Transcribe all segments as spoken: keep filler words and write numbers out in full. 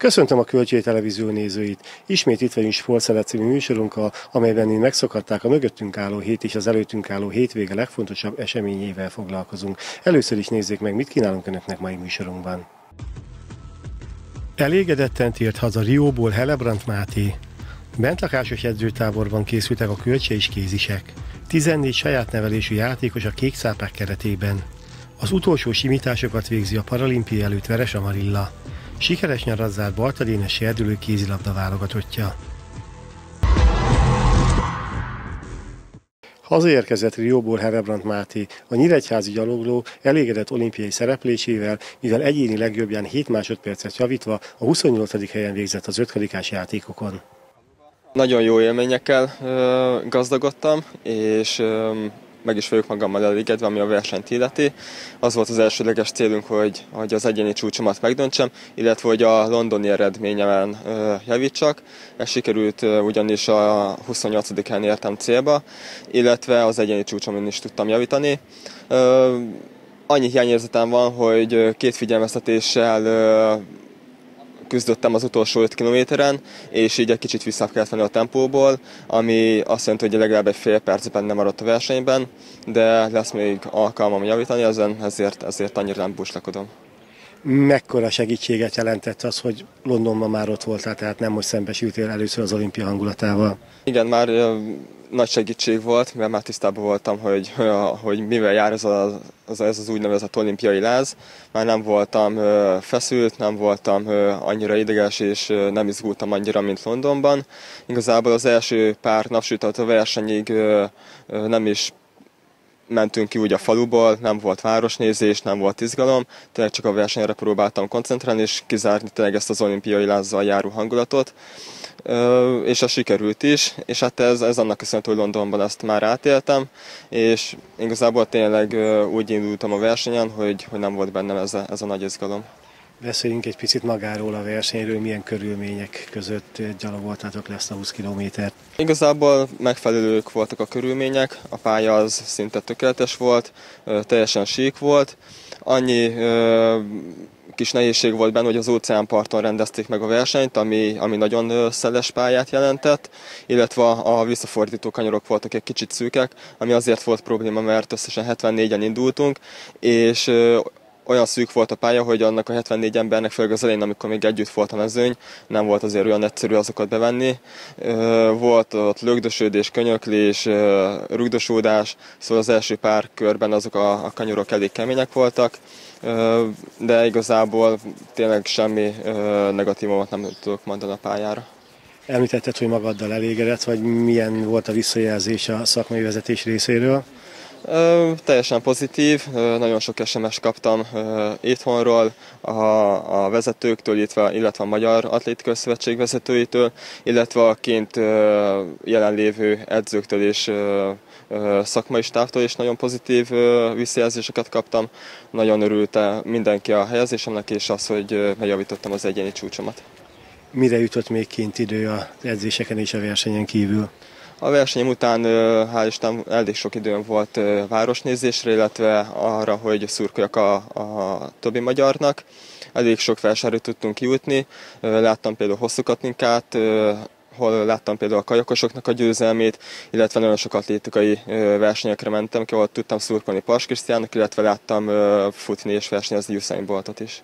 Köszöntöm a Kölcsei Televízió nézőit! Ismét itt vagyunk Sportszelet című műsorunkkal, amelyben megszokhatták a mögöttünk álló hét és az előttünk álló hétvége legfontosabb eseményével foglalkozunk. Először is nézzék meg, mit kínálunk Önöknek mai műsorunkban. Elégedetten tért haza Rióból Hellebrandt Máté. Bentlakásos edzőtáborban készültek a kölcsei kézisek. tizennégy saját nevelésű játékos a kék cápák keretében. Az utolsó simításokat végzi a paralimpia előtt Veres Amarilla. Sikeres nyarat zárt Balta Dénes serdülő kézilabda válogatottja. Hazaérkezett Rióból Hellebrandt Máté, a nyíregyházi gyalogló elégedett olimpiai szereplésével, mivel egyéni legjobbján hét másodpercet javítva a huszonnyolcadik helyen végzett az ötkarikás játékokon. Nagyon jó élményekkel ö, gazdagodtam, és ö, meg is vagyok magammal elégedve, ami a versenyt illeti. Az volt az elsődleges célunk, hogy, hogy az egyéni csúcsomat megdöntsem, illetve hogy a londoni eredményemen ö, javítsak. Ez sikerült, ö, ugyanis a huszonnyolcadik helyen értem célba, illetve az egyéni csúcsomon is tudtam javítani. Ö, annyi hiányérzetem van, hogy két figyelmeztetéssel ö, küzdöttem az utolsó öt kilométeren, és így egy kicsit vissza kellett venni a tempóból, ami azt jelenti, hogy legalább egy fél percben nem maradt a versenyben, de lesz még alkalmam javítani ezen, ezért, ezért annyira nem búslakodom. Mekkora segítséget jelentett az, hogy Londonban már ott voltál, tehát nem most szembesültél először az olimpia hangulatával? Igen, már nagy segítség volt, mert már tisztában voltam, hogy, hogy mivel jár ez, a, ez az úgynevezett olimpiai láz. Már nem voltam feszült, nem voltam annyira ideges, és nem izgultam annyira, mint Londonban. Igazából az első pár nap, sőt a versenyig nem is mentünk ki úgy a faluból, nem volt városnézés, nem volt izgalom, tényleg csak a versenyre próbáltam koncentrálni, és kizárni tényleg ezt az olimpiai lázzal járó hangulatot. És az sikerült is, és hát ez, ez annak köszönhető, hogy Londonban ezt már átéltem, és igazából tényleg úgy indultam a versenyen, hogy, hogy nem volt bennem ez a, ez a nagy izgalom. Beszéljünk egy picit magáról a versenyről, milyen körülmények között gyalogoltátok le ezt a húsz kilométert? Igazából megfelelők voltak a körülmények, a pálya az szinte tökéletes volt, teljesen sík volt. Annyi kis nehézség volt benne, hogy az óceánparton rendezték meg a versenyt, ami, ami nagyon szeles pályát jelentett, illetve a visszafordító kanyarok voltak egy kicsit szűkek, ami azért volt probléma, mert összesen hetvennégyen indultunk, és olyan szűk volt a pálya, hogy annak a hetvennégy embernek, főleg az elején, amikor még együtt volt a mezőny, nem volt azért olyan egyszerű azokat bevenni. Volt ott lögdösödés, könyöklés, rugdosódás, szóval az első pár körben azok a, a kanyarok elég kemények voltak, de igazából tényleg semmi negatívumot nem tudok mondani a pályára. Említetted, hogy magaddal elégedett, vagy milyen volt a visszajelzés a szakmai vezetés részéről? Ö, teljesen pozitív, ö, nagyon sok es em es kaptam ö, itthonról, a, a vezetőktől, illetve, illetve a Magyar Atlétikai Szövetség vezetőitől, illetve a kint ö, jelenlévő edzőktől és ö, ö, szakmai stáftól is nagyon pozitív ö, visszajelzéseket kaptam. Nagyon örült mindenki a helyezésemnek, és az, hogy megjavítottam az egyéni csúcsomat. Mire jutott még kint idő az edzéseken és a versenyen kívül? A versenyem után hál' Isten elég sok időm volt városnézésre, illetve arra, hogy szurkoljak a, a többi magyarnak. Elég sok versenyre tudtunk kijutni. Láttam például Hosszú Katinkát, hol láttam például a kajakosoknak a győzelmét, illetve nagyon sok atlétikai versenyekre mentem ki, ahol tudtam szurkolni Pars Krisztiánnak, illetve láttam futni és versenyezni Usain Boltot is.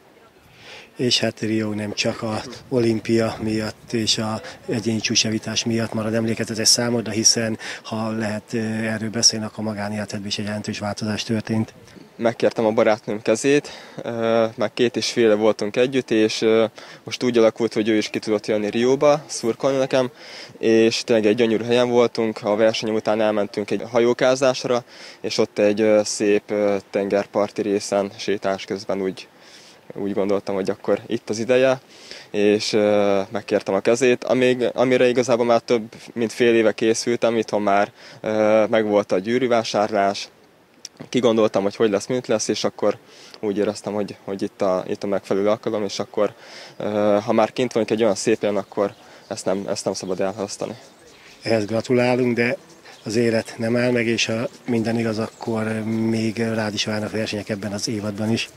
És hát Rio nem csak az olimpia miatt és az egyéni csúcsjavítás miatt marad emlékezetes számodra, hiszen ha lehet erről beszélni, akkor a magánéletedben is egy jelentős változás történt. Megkértem a barátnőm kezét, meg két és féle voltunk együtt, és most úgy alakult, hogy ő is ki tudott jönni Rióba, szurkolni nekem, és tényleg egy gyönyörű helyen voltunk, a verseny után elmentünk egy hajókázásra, és ott egy szép tengerparti részen sétálás közben úgy Úgy gondoltam, hogy akkor itt az ideje, és uh, megkértem a kezét, amíg, amire igazából már több mint fél éve készültem, itthon már uh, megvolt a gyűrűvásárlás, kigondoltam, hogy hogy lesz, mint lesz, és akkor úgy éreztem, hogy, hogy itt, a, itt a megfelelő alkalom, és akkor uh, ha már kint vagyunk egy olyan szép helyen, akkor ezt nem, ezt nem szabad elhalasztani. Ehhez gratulálunk, de az élet nem áll meg, és ha minden igaz, akkor még rád is várnak versenyek ebben az évadban is.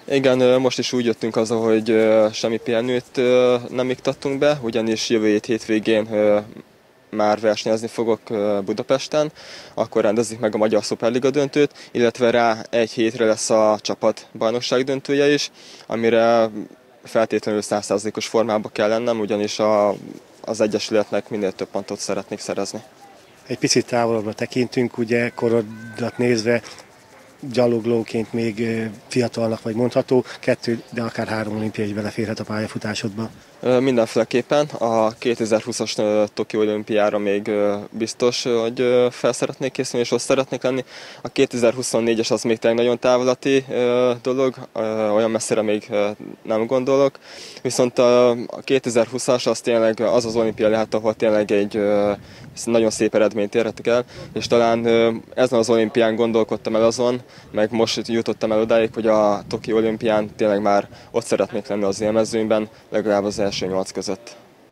Igen, most is úgy jöttünk haza, hogy semmi pihenőt nem iktattunk be, ugyanis jövő hét hétvégén már versenyezni fogok Budapesten, akkor rendezik meg a Magyar Szuperliga döntőt, illetve rá egy hétre lesz a csapat bajnokság döntője is, amire feltétlenül száz százalékos formában kell lennem, ugyanis a, az Egyesületnek minél több pontot szeretnék szerezni. Egy picit távolabbra tekintünk, ugye korodat nézve, gyaloglóként még fiatalnak vagy mondható, kettő, de akár három olimpia is beleférhet a pályafutásodba. Mindenféleképpen a kétezer-húszas Tokió olimpiára még biztos, hogy fel szeretnék készülni és ott szeretnék lenni. A kétezer-huszonnégyes az még tényleg nagyon távolati dolog, olyan messzire még nem gondolok. Viszont a kétezer-húszas az tényleg az az olimpia lehet, ahol tényleg egy nagyon szép eredményt érhetek el, és talán ezen az olimpián gondolkodtam el azon, meg most jutottam el odáig, hogy a Tokió olimpián tényleg már ott szeretnék lenni az élmezőnyben, legalább az első nyolc között.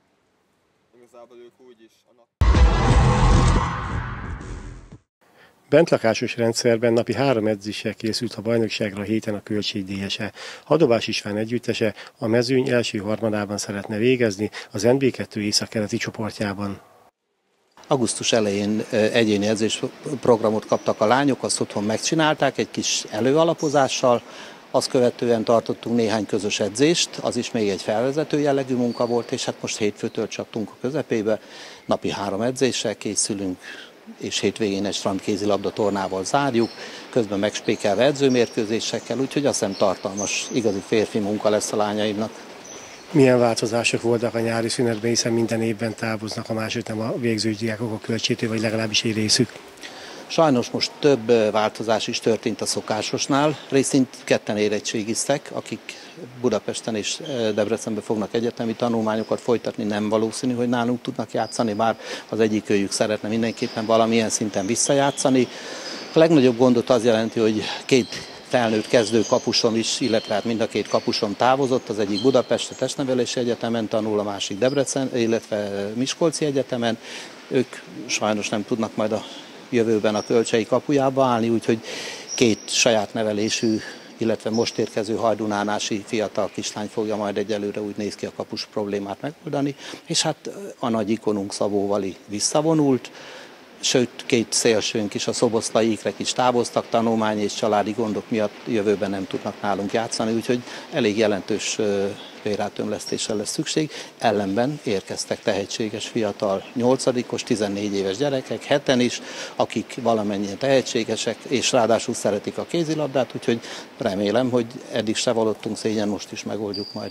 Bentlakásos rendszerben napi három edzéssel készült a bajnokságra a héten a költségdíjese. Hadobás István együttese a mezőny első harmadában szeretne végezni az en bé kettő északkeleti csoportjában. Augusztus elején egyéni edzésprogramot kaptak a lányok, azt otthon megcsinálták egy kis előalapozással, azt követően tartottunk néhány közös edzést, az is még egy felvezető jellegű munka volt, és hát most hétfőtől csaptunk a közepébe, napi három edzéssel készülünk, és hétvégén egy strandkézilabda tornával zárjuk, közben megspékelve edzőmérkőzésekkel, úgyhogy azt hiszem tartalmas, igazi férfi munka lesz a lányaimnak. Milyen változások voltak a nyári szünetben, hiszen minden évben távoznak a másod nem a végzős diákok a Kölcsétől, vagy legalábbis egy részük? Sajnos most több változás is történt a szokásosnál. Részint ketten érettségiztek, akik Budapesten és Debrecenben fognak egyetemi tanulmányokat folytatni, nem valószínű, hogy nálunk tudnak játszani, bár az egyik őjük szeretne mindenképpen valamilyen szinten visszajátszani. A legnagyobb gondot az jelenti, hogy két felnőtt kezdő kapusom is, illetve hát mind a két kapusom távozott, az egyik Budapest a Testnevelési Egyetemen tanul, a másik Debrecen, illetve Miskolci Egyetemen. Ők sajnos nem tudnak majd a jövőben a Kölcsei kapujába állni, úgyhogy két saját nevelésű, illetve most érkező hajdunánási fiatal kislány fogja majd egyelőre, úgy néz ki, a kapus problémát megoldani, és hát a nagy ikonunk Szabó Vali visszavonult, sőt, két szélsőnk is, a szoboszlai ikrek is távoztak, tanulmány és családi gondok miatt jövőben nem tudnak nálunk játszani, úgyhogy elég jelentős vérátömlesztésre lesz szükség. Ellenben érkeztek tehetséges fiatal nyolcadikos, tizennégy éves gyerekek, heten is, akik valamennyien tehetségesek, és ráadásul szeretik a kézilabdát, úgyhogy remélem, hogy eddig se vallottunk szégyen, most is megoldjuk majd.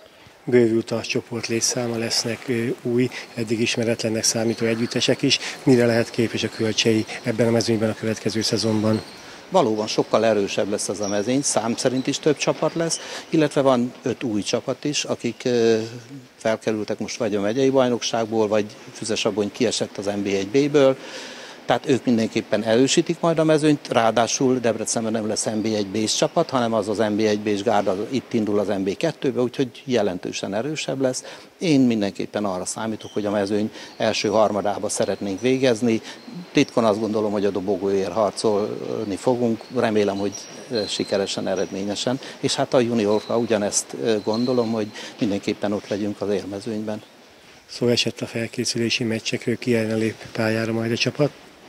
Bővült a csoport létszáma, lesznek új, eddig ismeretlennek számító együttesek is. Mire lehet képes a Kölcsei ebben a mezőnyben a következő szezonban? Valóban sokkal erősebb lesz az a mezőny, szám szerint is több csapat lesz, illetve van öt új csapat is, akik felkerültek most vagy a megyei bajnokságból, vagy Füzesabony kiesett az en bé egy bé-ből. Tehát ők mindenképpen erősítik majd a mezőnyt, ráadásul Debrecenben nem lesz en bé egy bé-s csapat, hanem az az en bé egy bé-s gárda itt indul az en bé kettőbe, úgyhogy jelentősen erősebb lesz. Én mindenképpen arra számítok, hogy a mezőny első harmadába szeretnénk végezni. Titkon azt gondolom, hogy a dobogóért harcolni fogunk, remélem, hogy sikeresen, eredményesen, és hát a juniorra ugyanezt gondolom, hogy mindenképpen ott legyünk az élmezőnyben. Szó esett a felkészülési meccsekről, ki lép pályára majd a csapat?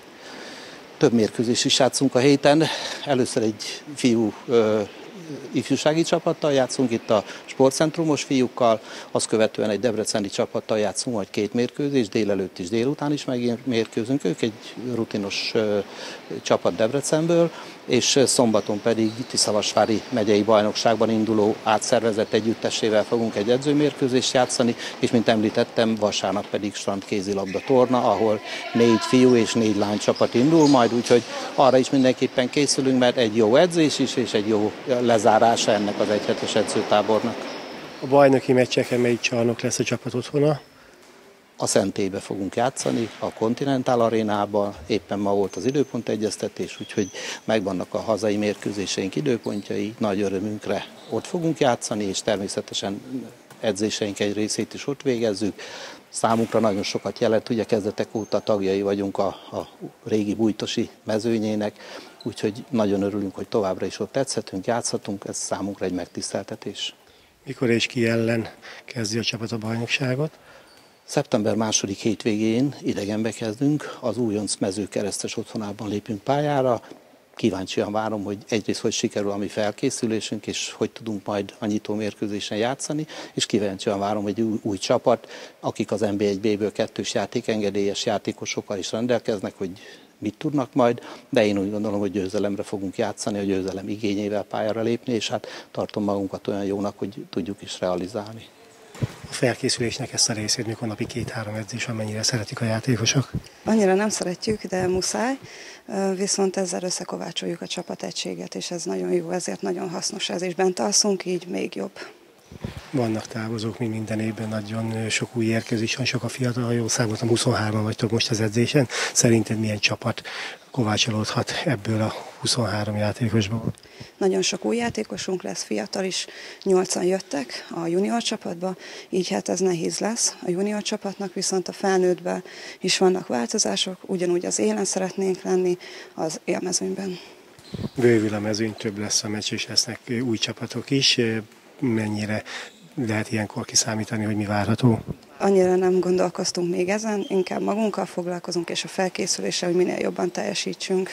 Több mérkőzés is játszunk a héten. Először egy fiú ö, ifjúsági csapattal játszunk, itt a sportcentrumos fiúkkal, azt követően egy debreceni csapattal játszunk, vagy két mérkőzés, délelőtt is, délután is megmérkőzünk. Ők egy rutinos ö, csapat Debrecenből, és szombaton pedig Tiszavasvári megyei bajnokságban induló átszervezett együttesével fogunk egy edzőmérkőzést játszani, és mint említettem, vasárnap pedig strandkézilabda torna, ahol négy fiú és négy lány csapat indul majd, úgyhogy arra is mindenképpen készülünk, mert egy jó edzés is, és egy jó lezárása ennek az egyhetes edzőtábornak. A bajnoki meccseken melyik csarnok lesz a csapat otthona? A Szentélybe fogunk játszani, a Continental Arénában, éppen ma volt az időpontegyeztetés, úgyhogy megvannak a hazai mérkőzéseink időpontjai, nagy örömünkre ott fogunk játszani, és természetesen edzéseink egy részét is ott végezzük. Számunkra nagyon sokat jelent, ugye kezdetek óta tagjai vagyunk a, a régi Bújtosi mezőnyének, úgyhogy nagyon örülünk, hogy továbbra is ott edzhetünk, játszhatunk, ez számunkra egy megtiszteltetés. Mikor és ki ellen kezdi a csapat a bajnokságot? Szeptember második hétvégén idegenbe kezdünk, az újonc Mezőkeresztes otthonában lépünk pályára. Kíváncsian várom, hogy egyrészt hogy sikerül a mi felkészülésünk, és hogy tudunk majd a nyitó mérkőzésen játszani, és kíváncsian várom, hogy új, új csapat, akik az en bé egy bé-ből kettős játékengedélyes játékosokkal is rendelkeznek, hogy mit tudnak majd, de én úgy gondolom, hogy győzelemre fogunk játszani, a győzelem igényével pályára lépni, és hát tartom magunkat olyan jónak, hogy tudjuk is realizálni. A felkészülésnek ezt a részét, mikor napi két-három edzés, amennyire szeretik a játékosok? Annyira nem szeretjük, de muszáj, viszont ezzel összekovácsoljuk a csapategységet, és ez nagyon jó, ezért nagyon hasznos ez, és bent alszunk, így még jobb. Vannak távozók, mi minden évben nagyon sok új érkezés van, sok a fiatal, ha jól számoltam, huszonhárman vagytok most az edzésen. Szerinted milyen csapat kovácsolódhat ebből a huszonhárom játékosból? Nagyon sok új játékosunk lesz, fiatal is, nyolcan jöttek a junior csapatba, így hát ez nehéz lesz a junior csapatnak, viszont a felnőttben is vannak változások, ugyanúgy az élen szeretnénk lenni, az élmezőnyben. Bővül a mezőny, több lesz a meccs, és lesznek új csapatok is. Mennyire lehet ilyenkor kiszámítani, hogy mi várható? Annyira nem gondolkoztunk még ezen, inkább magunkkal foglalkozunk, és a felkészüléssel, hogy minél jobban teljesítsünk.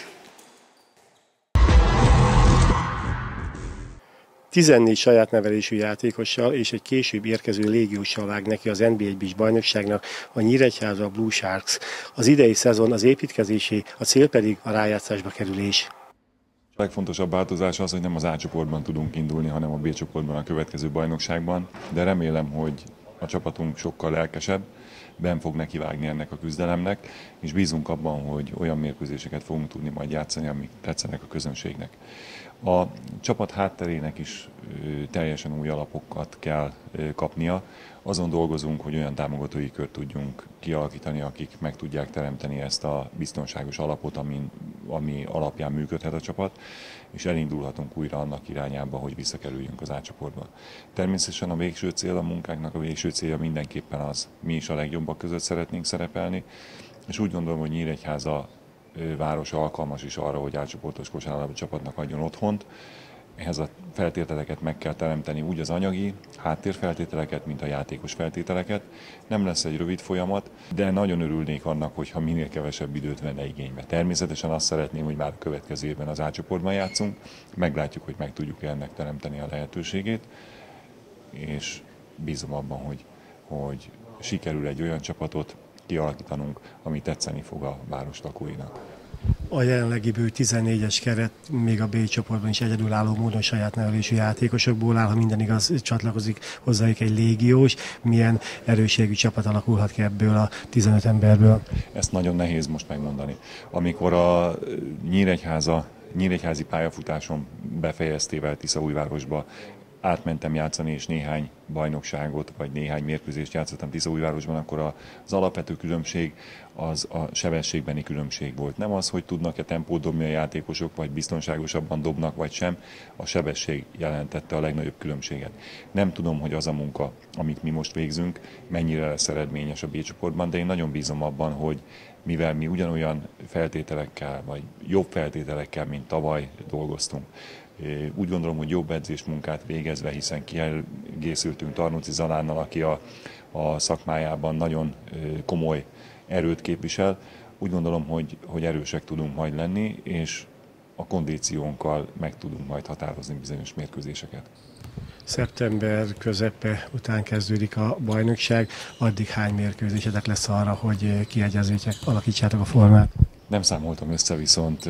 tizennégy saját nevelésű játékossal és egy később érkező légióssal vág neki az en bé egy bé-s bajnokságnak a Nyíregyháza Blue Sharks. Az idei szezon az építkezésé, a cél pedig a rájátszásba kerülés. A legfontosabb változás az, hogy nem az A csoportban tudunk indulni, hanem a B csoportban a következő bajnokságban, de remélem, hogy a csapatunk sokkal lelkesebb, benn fog nekivágni ennek a küzdelemnek, és bízunk abban, hogy olyan mérkőzéseket fogunk tudni majd játszani, amik tetszenek a közönségnek. A csapat hátterének is teljesen új alapokat kell kapnia. Azon dolgozunk, hogy olyan támogatói kört tudjunk kialakítani, akik meg tudják teremteni ezt a biztonságos alapot, ami, ami alapján működhet a csapat, és elindulhatunk újra annak irányába, hogy visszakerüljünk az A csoportba. Természetesen a végső cél, a munkánknak a végső célja mindenképpen az, mi is a legjobbak között szeretnénk szerepelni, és úgy gondolom, hogy Nyíregyháza város alkalmas is arra, hogy átcsoportos kosárlabda csapatnak adjon otthont. Ehhez a feltételeket meg kell teremteni, úgy az anyagi háttérfeltételeket, mint a játékos feltételeket. Nem lesz egy rövid folyamat, de nagyon örülnék annak, hogyha minél kevesebb időt venne igénybe. Természetesen azt szeretném, hogy már a következő évben az A csoportban játszunk. Meglátjuk, hogy meg tudjuk ennek teremteni a lehetőségét, és bízom abban, hogy, hogy sikerül egy olyan csapatot kialakítanunk, ami tetszeni fog a város lakóinak. A jelenlegi bő tizennégyes keret még a B csoportban is egyedülálló módon saját nevelésű játékosokból áll, ha minden igaz, csatlakozik hozzájuk egy légiós. Milyen erősségű csapat alakulhat ki ebből a tizenöt emberből? Ezt nagyon nehéz most megmondani. Amikor a Nyíregyháza, Nyíregyházi pályafutásom befejeztével Tiszaújvárosba átmentem játszani, és néhány bajnokságot, vagy néhány mérkőzést játszottam Tiszaújvárosban, akkor az alapvető különbség az a sebességbeni különbség volt. Nem az, hogy tudnak-e tempót dobni a játékosok, vagy biztonságosabban dobnak, vagy sem, a sebesség jelentette a legnagyobb különbséget. Nem tudom, hogy az a munka, amit mi most végzünk, mennyire lesz eredményes a B csoportban, de én nagyon bízom abban, hogy mivel mi ugyanolyan feltételekkel, vagy jobb feltételekkel, mint tavaly dolgoztunk, úgy gondolom, hogy jobb edzésmunkát végezve, hiszen kiegészültünk Tarnóci Zalánnal, aki a, a szakmájában nagyon komoly erőt képvisel. Úgy gondolom, hogy, hogy erősek tudunk majd lenni, és a kondíciónkkal meg tudunk majd határozni bizonyos mérkőzéseket. Szeptember közepe után kezdődik a bajnokság. Addig hány mérkőzésetek lesz arra, hogy kiegyezzétek, alakítsátok a formát? Nem számoltam össze, viszont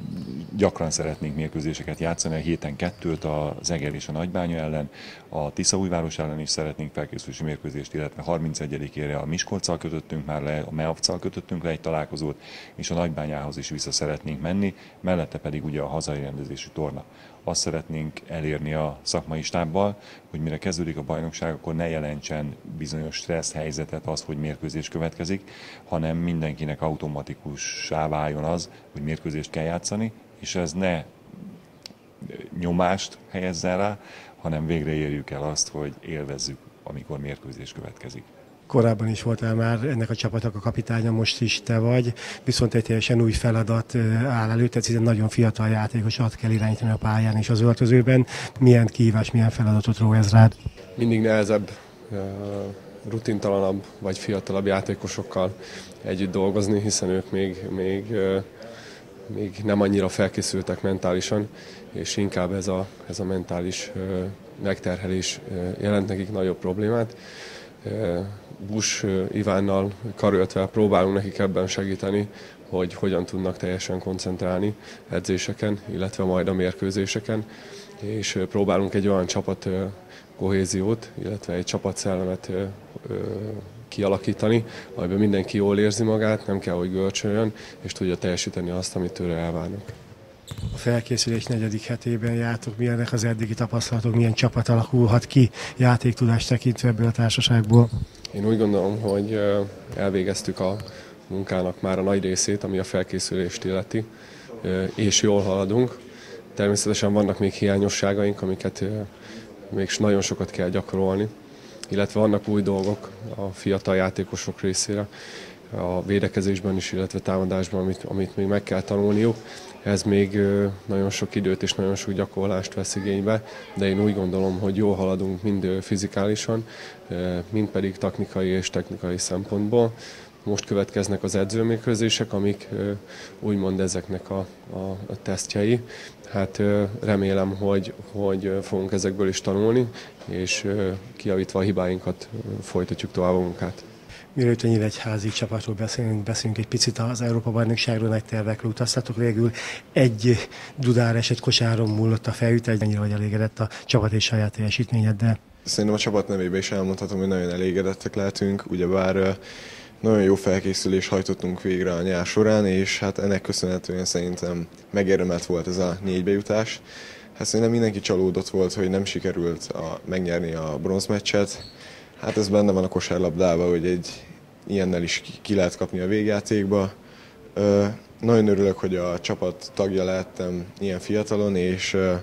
gyakran szeretnénk mérkőzéseket játszani, a héten kettőt az Eger és a Nagybánya ellen, a Tiszaújváros ellen is szeretnénk felkészülési mérkőzést, illetve harmincegyedikére a Miskolccal kötöttünk már le, a Meavccal kötöttünk le egy találkozót, és a Nagybányához is vissza szeretnénk menni, mellette pedig ugye a hazai rendezésű torna. Azt szeretnénk elérni a szakmai stábbal, hogy mire kezdődik a bajnokság, akkor ne jelentsen bizonyos stressz helyzetet az, hogy mérkőzés következik, hanem mindenkinek automatikussá váljon az, hogy mérkőzést kell játszani, és ez ne nyomást helyezzen rá, hanem végre érjük el azt, hogy élvezzük a amikor mérkőzés következik. Korábban is voltál már ennek a csapatnak a kapitánya, most is te vagy, viszont egy teljesen új feladat áll előtt, ez nagyon fiatal játékosat kell irányítani a pályán és az öltözőben. Milyen kihívás, milyen feladatot ró ez rád? Mindig nehezebb, rutintalanabb vagy fiatalabb játékosokkal együtt dolgozni, hiszen ők még, még, még nem annyira felkészültek mentálisan, és inkább ez a, ez a mentális megterhelés jelent nekik nagyobb problémát. Busch Ivánnal karöltve próbálunk nekik ebben segíteni, hogy hogyan tudnak teljesen koncentrálni edzéseken, illetve majd a mérkőzéseken, és próbálunk egy olyan csapat kohéziót, illetve egy csapatszellemet kialakítani, amiben mindenki jól érzi magát, nem kell, hogy görcsöljön, és tudja teljesíteni azt, amit tőle elvárnak. A felkészülés negyedik hetében jártok, milyenek az eddigi tapasztalatok, milyen csapat alakulhat ki játéktudást tekintve ebből a társaságból? Én úgy gondolom, hogy elvégeztük a munkának már a nagy részét, ami a felkészülést illeti, és jól haladunk. Természetesen vannak még hiányosságaink, amiket még nagyon sokat kell gyakorolni, illetve vannak új dolgok a fiatal játékosok részére, a védekezésben is, illetve támadásban, amit, amit még meg kell tanulniuk. Ez még nagyon sok időt és nagyon sok gyakorlást vesz igénybe, de én úgy gondolom, hogy jól haladunk mind fizikálisan, mind pedig taktikai és technikai szempontból. Most következnek az edzőmérkőzések, amik úgymond ezeknek a, a, a tesztjei. Hát remélem, hogy, hogy fogunk ezekből is tanulni, és kijavítva a hibáinkat folytatjuk tovább a munkát. Mielőtt a nyíregyházi csapatról beszélünk, beszélünk egy picit az Európa-bajnokságról, nagy tervekről utaztatok, végül egy Dudár eset kosáron múlott a fejüt, mennyire vagy elégedett a csapat és saját teljesítményeddel? Szerintem a csapat nevében is elmondhatom, hogy nagyon elégedettek lehetünk, ugyebár nagyon jó felkészülést hajtottunk végre a nyár során, és hát ennek köszönhetően szerintem megérdemelt volt ez a négy bejutás. Hát szerintem mindenki csalódott volt, hogy nem sikerült a, megnyerni a bronzmeccset. Hát ez benne van a kosárlabdában, hogy egy ilyennel is ki lehet kapni a végjátékba. Ö, nagyon örülök, hogy a csapat tagja lehettem ilyen fiatalon, és ö,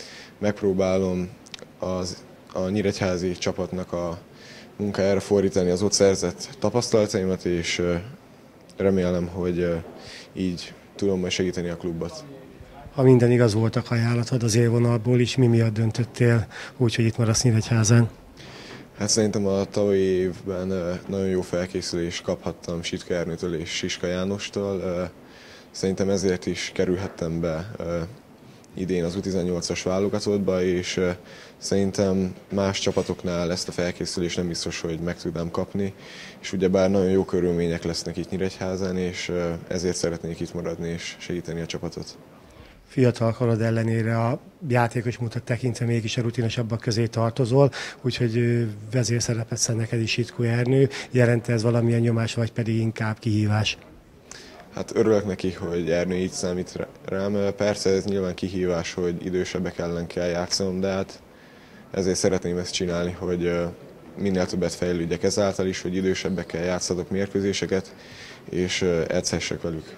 megpróbálom az, a nyíregyházi csapatnak a munkájára fordítani az ott szerzett tapasztalataimat, és ö, remélem, hogy ö, így tudom majd segíteni a klubot. Ha minden igaz, voltak ajánlatod az élvonalból is, mi miatt döntöttél úgy, hogy itt maradsz Nyíregyházán? Hát szerintem a tavalyi évben nagyon jó felkészülést kaphattam Sitka Ernőtől és Siska Jánostól. Szerintem ezért is kerülhettem be idén az U tizennyolcas válogatottba, és szerintem más csapatoknál ezt a felkészülést nem biztos, hogy meg tudnám kapni. És ugyebár nagyon jó körülmények lesznek itt Nyíregyházán, és ezért szeretnék itt maradni és segíteni a csapatot. Fiatal korod ellenére a játékos mutat tekintve mégis a rutinosabbak közé tartozol, úgyhogy vezérszerepet szed neked is Sitkó Ernő. Jelent ez valamilyen nyomás, vagy pedig inkább kihívás? Hát örülök neki, hogy Ernő így számít rám. Persze ez nyilván kihívás, hogy idősebbek ellen kell játszanom, de hát ezért szeretném ezt csinálni, hogy minél többet fejlődjek ezáltal is, hogy idősebbekkel játszatok mérkőzéseket, és edzhessek velük.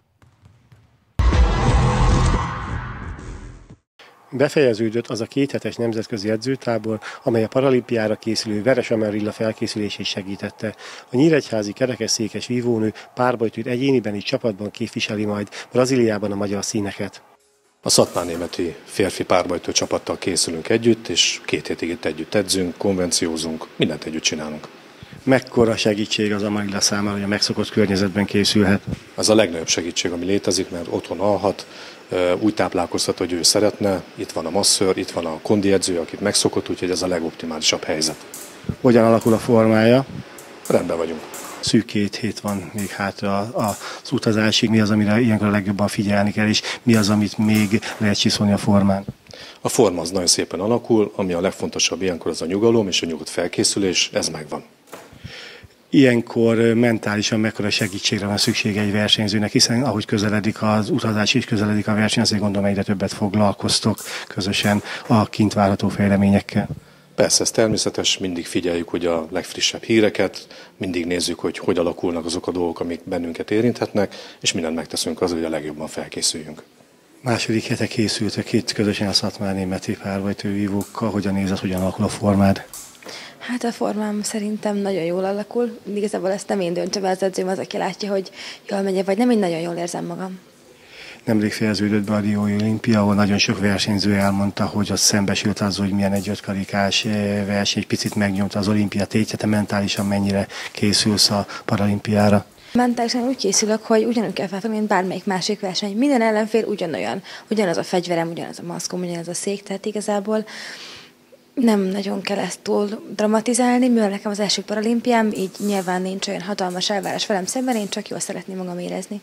Befejeződött az a kéthetes nemzetközi edzőtábor, amely a paralimpiára készülő Veres Amarilla felkészülését segítette. A nyíregyházi kerekesszékes vívónő párbajtőt egyéniben is csapatban képviseli majd Brazíliában a magyar színeket. A szatmárnémeti férfi párbajtó csapattal készülünk együtt, és két hétig itt együtt edzünk, konvenciózunk, mindent együtt csinálunk. Mekkora segítség az Amarilla számára, hogy a megszokott környezetben készülhet? Az a legnagyobb segítség, ami létezik, mert otthon alhat, úgy táplálkoztat, hogy ő szeretne, itt van a masször, itt van a kondi edző, akit megszokott, úgyhogy ez a legoptimálisabb helyzet. Hogyan alakul a formája? Rendben vagyunk. Szűk két hét van még hátra az utazásig. Mi az, amire ilyenkor a legjobban figyelni kell, és mi az, amit még lehet csiszolni a formán? A forma az nagyon szépen alakul, ami a legfontosabb ilyenkor az a nyugalom és a nyugodt felkészülés, ez megvan. Ilyenkor mentálisan mekkora segítségre van szüksége egy versenyzőnek, hiszen ahogy közeledik az utazás és közeledik a verseny, azért gondolom egyre többet foglalkoztok közösen a kint várható fejleményekkel. Persze, ez természetes, mindig figyeljük hogy a legfrissebb híreket, mindig nézzük, hogy hogy alakulnak azok a dolgok, amik bennünket érinthetnek, és mindent megteszünk azért, hogy a legjobban felkészüljünk. Második hete készültök itt közösen a szatmárnémeti párbajtővívókkal, hogyan néz az, hogyan alakul a formád? Hát a formám szerintem nagyon jól alakul. Igazából ezt nem én döntöm, az edzőm az, aki látja, hogy jól megy, vagy nem, én nagyon jól érzem magam. Nemrég fejeződött be a Riói olimpia, ahol nagyon sok versenyző elmondta, hogy az szembesült azzal, hogy milyen egy ötkarikás verseny, egy picit megnyomta az olimpia tétje, te mentálisan mennyire készülsz a paralimpiára? Mentálisan úgy készülök, hogy ugyanúgy kell felfogni, mint bármelyik másik verseny. Minden ellenfél ugyanolyan, ugyanaz a fegyverem, ugyanaz a maszkom, ugyanaz a szék, tehát igazából nem nagyon kell ezt túl dramatizálni, mivel nekem az első paralimpiám, így nyilván nincs olyan hatalmas elvárás velem szemben, én csak jól szeretném magam érezni.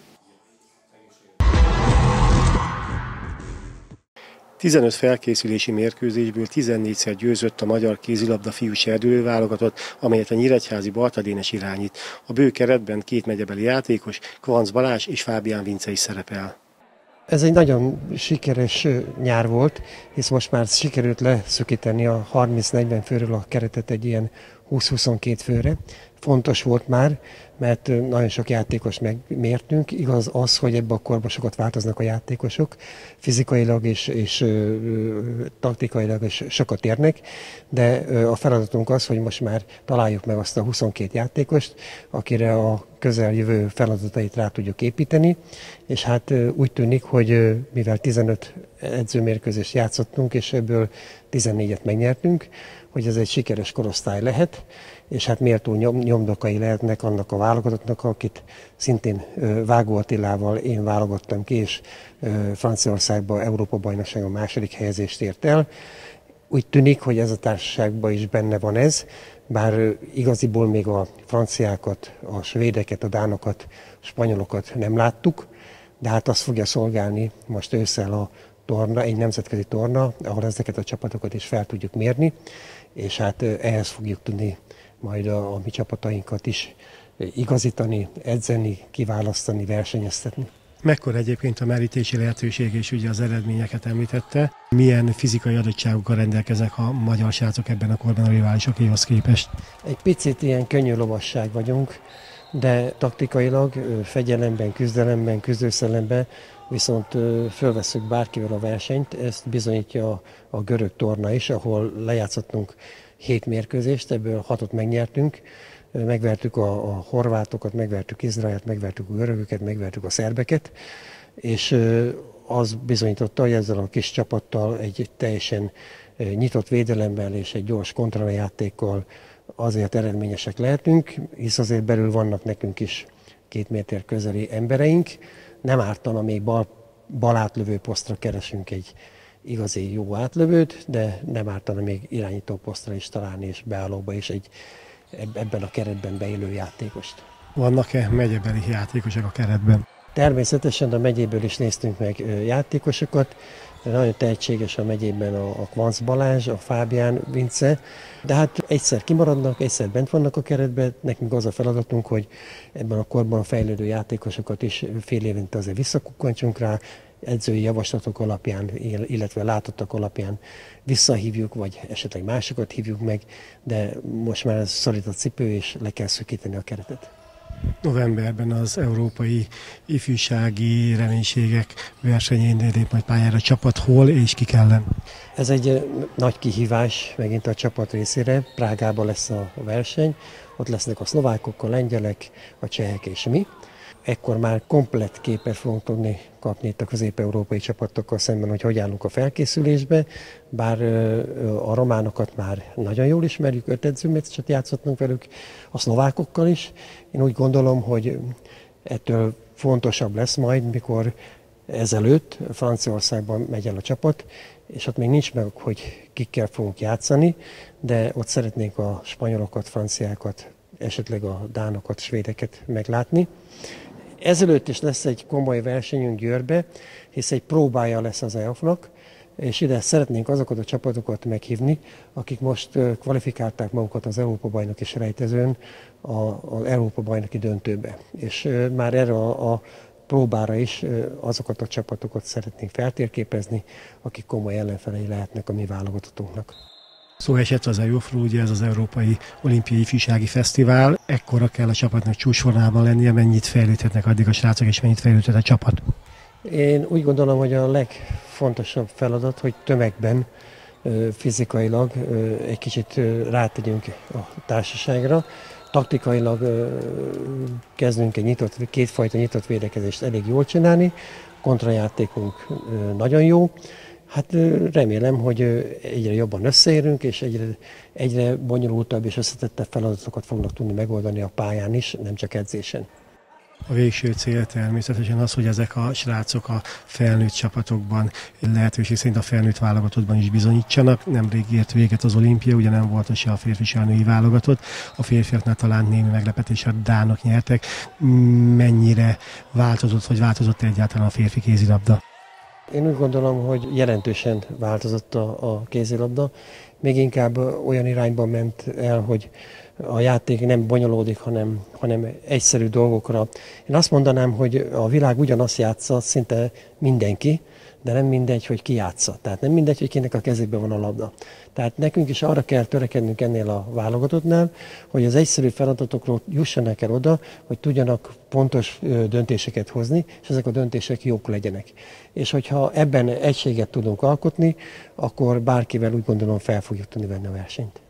tizenöt felkészülési mérkőzésből tizennégyszer győzött a magyar kézilabda fiús erdőlőválogatott, amelyet a nyíregyházi Balta Dénes irányít. A bő keretben két megyebeli játékos, Kvanc Balázs és Fábián Vince is szerepel. Ez egy nagyon sikeres nyár volt, hisz most már sikerült leszökíteni a harminc-negyven főről a keretet egy ilyen húsz-huszonkettő főre. Fontos volt már, mert nagyon sok játékos megmértünk. Igaz az, hogy ebben a korban sokat változnak a játékosok, fizikailag és, és ö, taktikailag is sokat érnek, de a feladatunk az, hogy most már találjuk meg azt a huszonkét játékost, akire a közeljövő feladatait rá tudjuk építeni, és hát úgy tűnik, hogy mivel tizenöt edzőmérkőzést játszottunk, és ebből tizennégyet megnyertünk, hogy ez egy sikeres korosztály lehet, és hát méltó nyom, nyomdokai lehetnek annak a válogatottnak, akit szintén Vágó Attilával én válogattam ki, és Franciaországban Európa-bajnokságon második helyezést ért el. Úgy tűnik, hogy ez a társaságban is benne van ez, bár igaziból még a franciákat, a svédeket, a dánokat, a spanyolokat nem láttuk, de hát azt fogja szolgálni most ősszel a torna, egy nemzetközi torna, ahol ezeket a csapatokat is fel tudjuk mérni, és hát ehhez fogjuk tudni majd a, a mi csapatainkat is igazítani, edzeni, kiválasztani, versenyeztetni. Mekkora egyébként a merítési lehetőség, és ugye az eredményeket említette. Milyen fizikai adottságokkal rendelkeznek a magyar srácok ebben a korban a riválisokéhoz képest? Egy picit ilyen könnyű lovasság vagyunk, de taktikailag, fegyelemben, küzdelemben, küzdőszellemben viszont fölvesszük bárkivel a versenyt. Ezt bizonyítja a, a görög torna is, ahol lejátszottunk hét mérkőzést, ebből hatot megnyertünk. Megvertük a, a horvátokat, megvertük Izraelt, megvertük a görögöket, megvertük a szerbeket, és az bizonyította, hogy ezzel a kis csapattal egy teljesen nyitott védelemmel és egy gyors kontrajátékkal azért eredményesek lehetünk, hisz azért belül vannak nekünk is két méter közeli embereink. Nem ártana, még bal, bal átlövő posztra keresünk egy igazi jó átlövőt, de nem ártana még irányító posztra is találni, és beállóba is egy ebben a keretben beélő játékost. Vannak-e megyebeli játékosok a keretben? Természetesen a megyéből is néztünk meg játékosokat, de nagyon tehetséges a megyében a, a Kvanc Balázs, a Fábián Vince, de hát egyszer kimaradnak, egyszer bent vannak a keretben, nekünk az a feladatunk, hogy ebben a korban fejlődő játékosokat is fél évente azért visszakukkantsunk rá, edzői javaslatok alapján, illetve látottak alapján visszahívjuk, vagy esetleg másokat hívjuk meg, de most már ez szorít a cipő, és le kell szökíteni a keretet. Novemberben az európai ifjúsági reménységek versenyén lép majd pályára a csapat, hol és kik ellen? Ez egy nagy kihívás megint a csapat részére. Prágában lesz a verseny, ott lesznek a szlovákok, a lengyelek, a csehek és mi. Ekkor már komplett képet fogunk tudni kapni itt a közép-európai csapatokkal szemben, hogy hogy állunk a felkészülésbe, bár a románokat már nagyon jól ismerjük, öt edzőmeccset játszottunk velük, a szlovákokkal is. Én úgy gondolom, hogy ettől fontosabb lesz majd, mikor ezelőtt Franciaországban megy el a csapat, és ott még nincs meg, hogy kikkel fogunk játszani, de ott szeretnénk a spanyolokat, franciákat, esetleg a dánokat, svédeket meglátni. Ezelőtt is lesz egy komoly versenyünk Győrbe, hisz egy próbája lesz az é á ef-nak, és ide szeretnénk azokat a csapatokat meghívni, akik most kvalifikálták magukat az Európa-bajnoki selejtezőn az Európa-bajnoki döntőbe. És már erre a, a próbára is azokat a csapatokat szeretnénk feltérképezni, akik komoly ellenfelei lehetnek a mi válogatottunknak. Szó esett az é á ef-ról, ugye ez az Európai Olimpiai Ifjúsági Fesztivál. Ekkora kell a csapatnak csúcsformában lennie, mennyit fejlődhetnek addig a srácok, és mennyit fejlődhet a csapat? Én úgy gondolom, hogy a legfontosabb feladat, hogy tömegben fizikailag egy kicsit rátegyünk a társaságra. Taktikailag kezdünk egy nyitott, kétfajta nyitott védekezést elég jól csinálni, kontrajátékunk nagyon jó. Hát remélem, hogy egyre jobban összeérünk, és egyre, egyre bonyolultabb és összetettebb feladatokat fognak tudni megoldani a pályán is, nem csak edzésen. A végső cél természetesen az, hogy ezek a srácok a felnőtt csapatokban, lehetőség szerint a felnőtt válogatottban is bizonyítsanak. Nemrég ért véget az olimpia, ugye nem volt se a férfi, se a női válogatott. A férfiaknál talán némi meglepetés, a dánok nyertek. Mennyire változott, vagy változott egyáltalán a férfi kézilabda? Én úgy gondolom, hogy jelentősen változott a, a kézilabda. Még inkább olyan irányba ment el, hogy a játék nem bonyolódik, hanem, hanem egyszerű dolgokra. Én azt mondanám, hogy a világ ugyanazt játsza, szinte mindenki, de nem mindegy, hogy ki játsza. Tehát nem mindegy, hogy kinek a kezében van a labda. Tehát nekünk is arra kell törekednünk ennél a válogatottnál, hogy az egyszerű feladatokról jussanak el oda, hogy tudjanak pontos döntéseket hozni, és ezek a döntések jók legyenek. És hogyha ebben egységet tudunk alkotni, akkor bárkivel úgy gondolom fel fogjuk tudni venni a versenyt.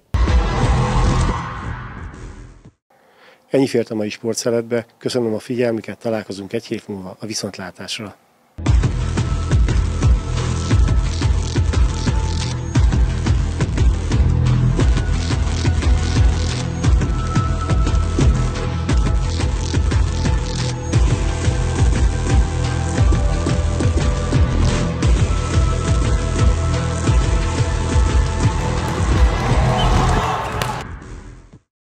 Ennyi fért a mai sportszeletbe. Köszönöm a figyelmüket, találkozunk egy hét múlva a viszontlátásra.